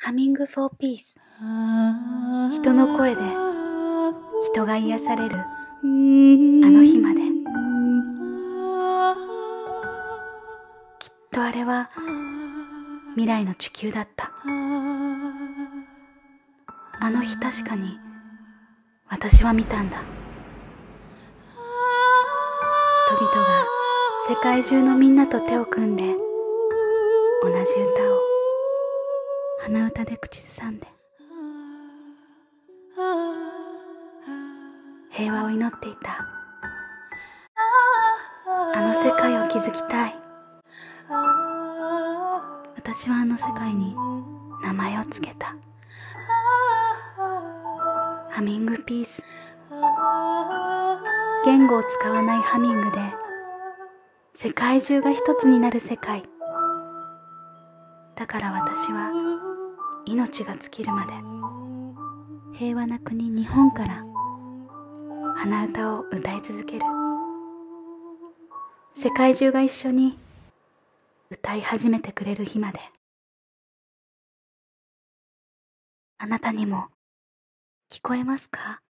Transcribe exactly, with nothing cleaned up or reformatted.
ハミングフォーピース。人の声で人が癒されるあの日まで。きっとあれは未来の地球だった。あの日確かに私は見たんだ。人々が世界中のみんなと手を組んで同じ歌を鼻歌で口ずさんで平和を祈っていた。あの世界を築きたい。私はあの世界に名前をつけた。ハミングピース。言語を使わないハミングで世界中が一つになる世界。だから私は命が尽きるまで平和な国日本から鼻歌を歌い続ける。世界中が一緒に歌い始めてくれる日まで。あなたにも聞こえますか？